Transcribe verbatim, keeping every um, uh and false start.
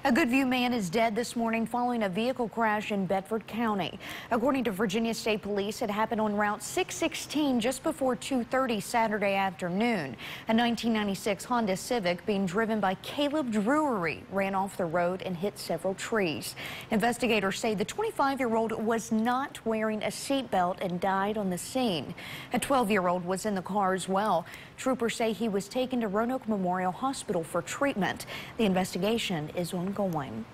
A Goodview man is dead this morning following a vehicle crash in Bedford County. According to Virginia State Police, it happened on Route six sixteen just before two thirty Saturday afternoon. A nineteen ninety-six Honda Civic being driven by Caleb Drury ran off the road and hit several trees. Investigators say the twenty-five-year-old was not wearing a seatbelt and died on the scene. A twelve-year-old was in the car as well. Troopers say he was taken to Roanoke Memorial Hospital for treatment. The investigation is ongoing.